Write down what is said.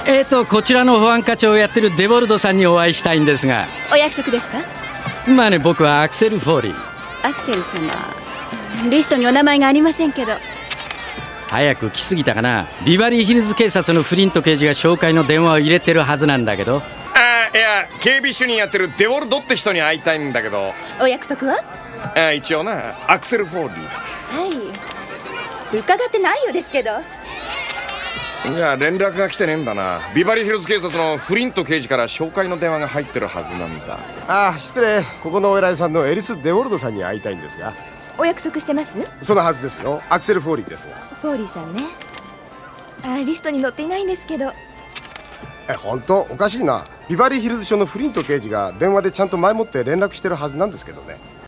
こちらの保安課長をやってるデボルドさんにお会いしたいんですが。 お約束ですか？ まあね、僕はアクセル・フォーリー。 アクセル様、リストにお名前がありませんけど。 早く来すぎたかな。ビバリーヒルズ警察のフリント刑事が紹介の電話を入れてるはずなんだけど。 いや、警備主任やってるデボルドって人に会いたいんだけど。 お約束は？ 一応な、アクセル・フォーリーだ。 はい、伺ってないようですけど。 いや、連絡が来てねえんだな。ビバリーヒルズ警察のフリント刑事から紹介の電話が入ってるはずなんだ。 失礼。ここのお偉いさんのエリス・デボルドさんに会いたいんですが。 お約束してます？ そのはずですよ。アクセル・フォーリーですが。 フォーリーさんね。リストに載っていないんですけど。 本当おかしいな。ビバリーヒルズ署のフリント刑事が電話でちゃんと前もって連絡してるはずなんですけどね。